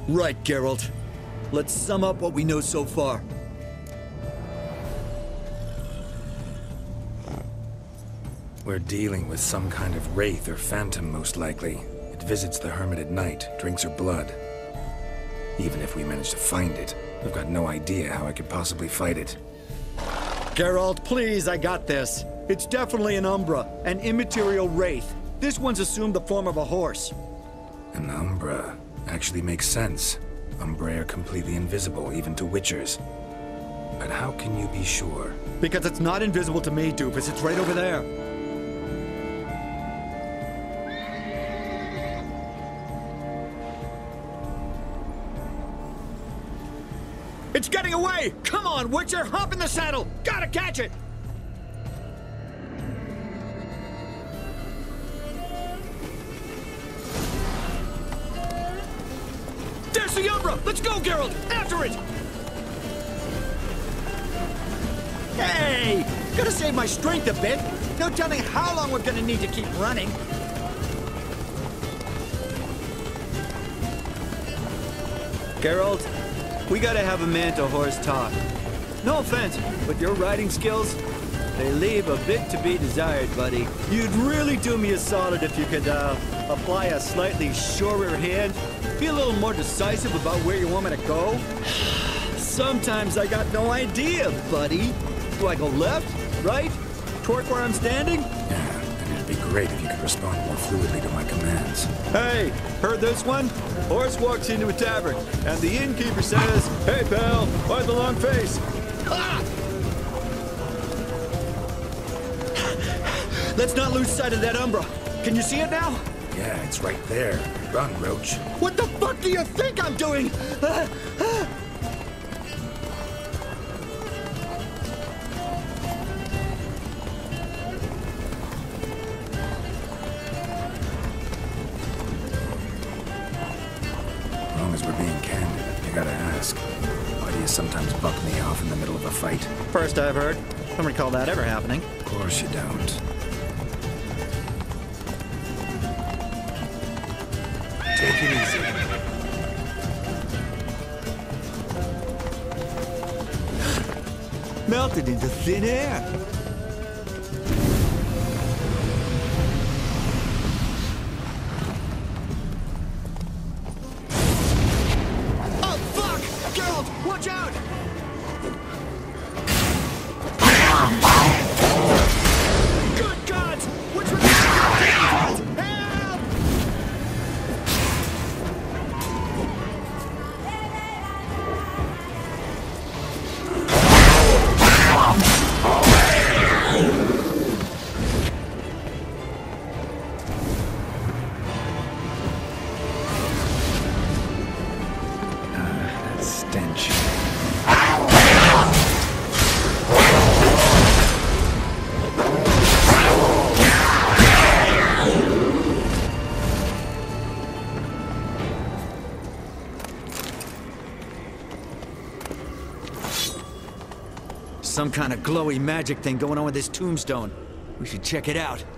Right, Geralt. Let's sum up what we know so far. We're dealing with some kind of wraith or phantom, most likely. It visits the hermit at night, drinks her blood. Even if we manage to find it, I've got no idea how I could possibly fight it. Geralt, please, I got this. It's definitely an Umbra, an immaterial wraith. This one's assumed the form of a horse. An Umbra actually makes sense. Umbrae are completely invisible, even to Witchers. But how can you be sure? Because it's not invisible to me, Doofus. It's right over there. It's getting away! Come on, Witcher! Hop in the saddle! Gotta catch it! There's the Umbra! Let's go, Geralt! After it! Hey! Gotta save my strength a bit. No telling how long we're gonna need to keep running. Geralt, we gotta have a man-to-horse talk. No offense, but your riding skills, they leave a bit to be desired, buddy. You'd really do me a solid if you could, apply a slightly surer hand. Be a little more decisive about where you want me to go. Sometimes I got no idea, buddy. Do I go left, right, toward where I'm standing? Yeah, and it'd be great if you could respond more fluidly to my commands. Hey, heard this one? Horse walks into a tavern, and the innkeeper says, "Hey, pal, why the long face?" Ah! Let's not lose sight of that Umbra. Can you see it now? Yeah, it's right there. Run, Roach. What the fuck do you think I'm doing? As long as we're being candid, I gotta ask. Why do you sometimes buck me off in the middle of a fight? First I've heard. Don't recall that ever happening. Of course you don't. Take it easy. Melted into thin air. Oh, fuck! Geralt, watch out! Good gods! Which one? Help! That stench. Some kind of glowy magic thing going on with this tombstone. We should check it out.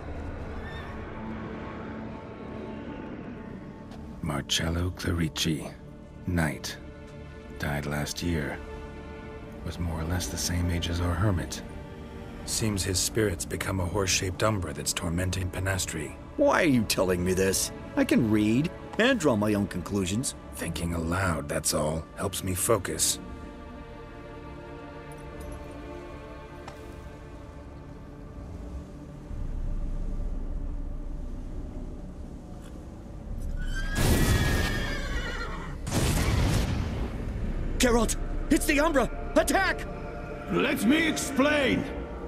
Marcello Clerici. Knight. Died last year. Was more or less the same age as our hermit. Seems his spirit's become a horse-shaped umbra that's tormenting Penastri. Why are you telling me this? I can read and draw my own conclusions. Thinking aloud, that's all. Helps me focus. Geralt, it's the Umbra! Attack! Let me explain!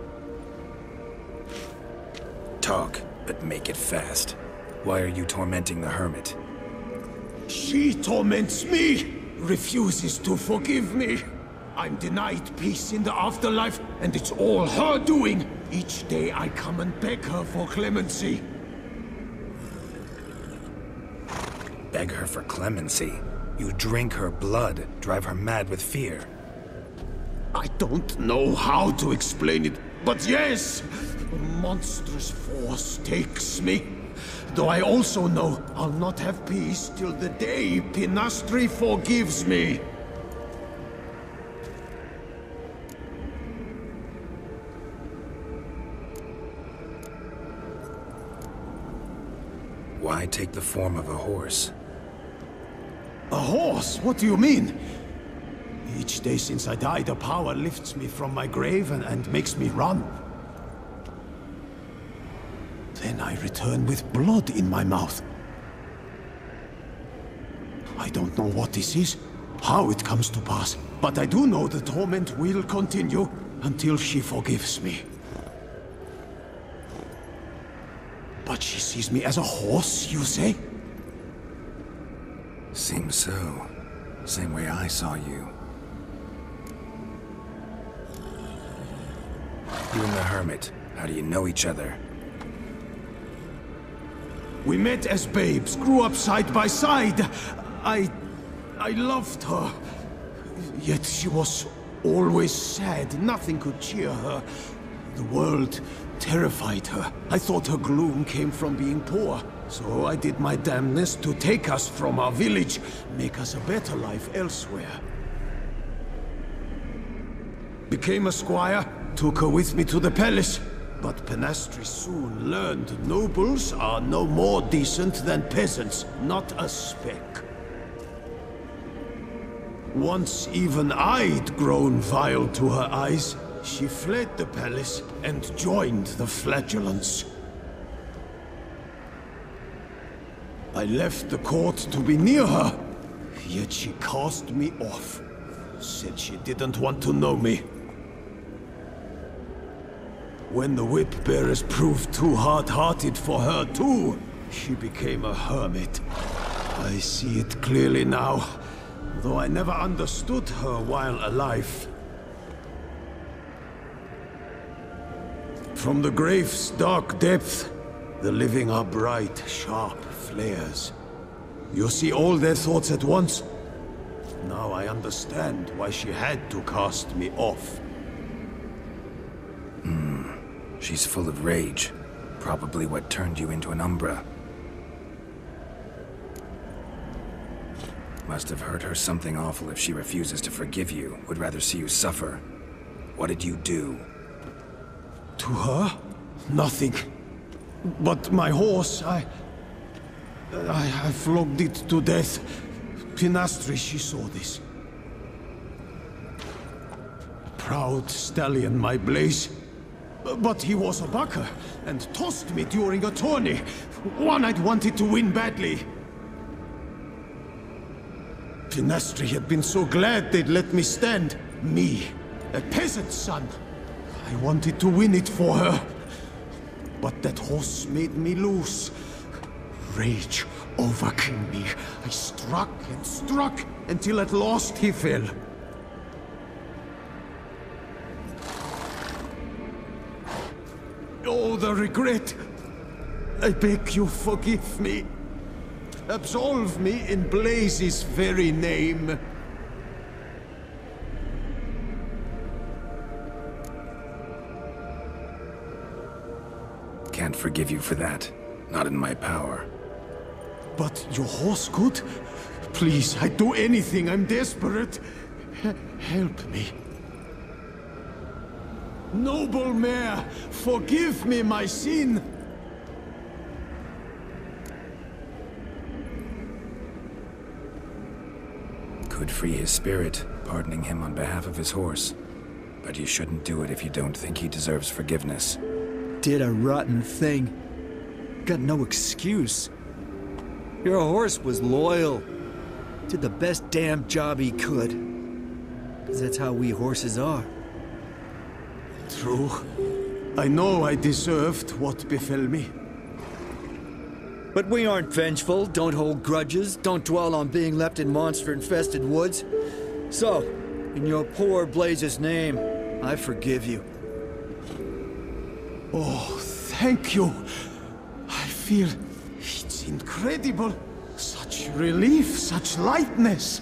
Talk, but make it fast. Why are you tormenting the hermit? She torments me, refuses to forgive me. I'm denied peace in the afterlife, and it's all her doing. Each day I come and beg her for clemency. Beg her for clemency? You drink her blood, drive her mad with fear. I don't know how to explain it, but yes! A monstrous force takes me. though I also know I'll not have peace till the day Pinastri forgives me. Why take the form of a horse? A horse? What do you mean? Each day since I died, a power lifts me from my grave and makes me run. Then I return with blood in my mouth. I don't know what this is, how it comes to pass, but I do know the torment will continue until she forgives me. But she sees me as a horse, you say? Seems so. Same way I saw you. You and the Hermit, how do you know each other? We met as babes, grew up side by side. I loved her. Yet she was always sad. Nothing could cheer her. The world terrified her. I thought her gloom came from being poor. So I did my damnedest to take us from our village, make us a better life elsewhere. Became a squire, took her with me to the palace. But Pinastri soon learned nobles are no more decent than peasants, not a speck. Once even I'd grown vile to her eyes, she fled the palace and joined the Flagellants. I left the court to be near her, yet she cast me off. Said she didn't want to know me. When the whip-bearers proved too hard-hearted for her too, she became a hermit. I see it clearly now, though I never understood her while alive. From the grave's dark depth, the living are bright, sharp flares. You see all their thoughts at once? Now I understand why she had to cast me off. She's full of rage. Probably what turned you into an Umbra. Must have hurt her something awful if she refuses to forgive you, would rather see you suffer. What did you do? To her? Nothing. But my horse, I flogged it to death. Pinastri, she saw this. Proud stallion, my Blaze. But he was a bucker, and tossed me during a tourney. One I'd wanted to win badly. Pinastri had been so glad they'd let me stand. Me, a peasant's son. I wanted to win it for her. But that horse made me lose. Rage overcame me. I struck and struck, until at last he fell. Oh, the regret! I beg you, forgive me. Absolve me in Blaze's very name. Can't forgive you for that. Not in my power. But your horse could? Please, I'd do anything. I'm desperate. Help me. Noble mare, forgive me my sin! Could free his spirit, pardoning him on behalf of his horse. But you shouldn't do it if you don't think he deserves forgiveness. Did a rotten thing. Got no excuse. Your horse was loyal. Did the best damn job he could. 'Cause that's how we horses are. True. I know I deserved what befell me. But we aren't vengeful, don't hold grudges, don't dwell on being left in monster-infested woods. So, in your poor Blaze's name, I forgive you. Oh, thank you. I feel it's incredible. Such relief, such lightness.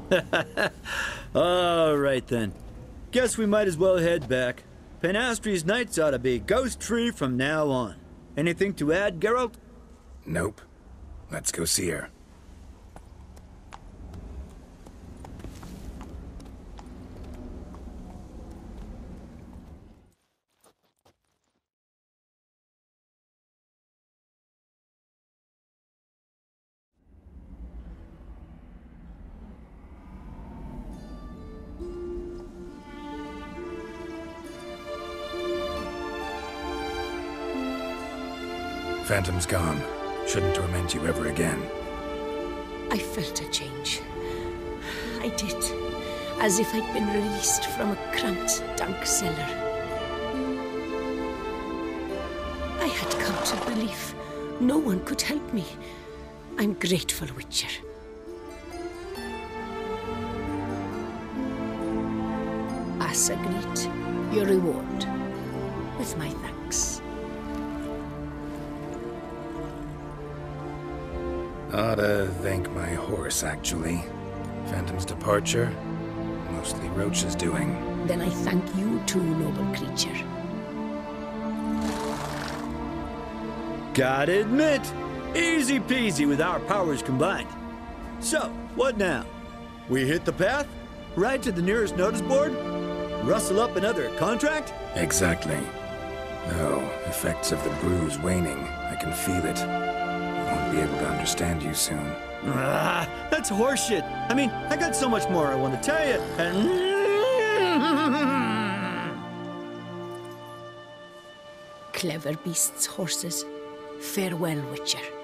All right, then. Guess we might as well head back. Penastri's nights ought to be ghost-free from now on. Anything to add, Geralt? Nope. Let's go see her. Phantom's gone. Shouldn't torment you ever again. I felt a change. I did. As if I'd been released from a cramped, dank cellar. I had come to believe no one could help me. I'm grateful, Witcher. As agreed, your reward. With my thanks. Ought to thank my horse, actually. Phantom's departure, mostly Roach's doing. Then I thank you too, noble creature. Gotta admit, easy peasy with our powers combined. So, what now? We hit the path? Ride to the nearest notice board? Rustle up another contract? Exactly. Though, effects of the bruise waning. I can feel it. Won't be able to understand you soon. That's horseshit. I mean, I got so much more I want to tell you, and... Clever beasts, horses. Farewell, Witcher.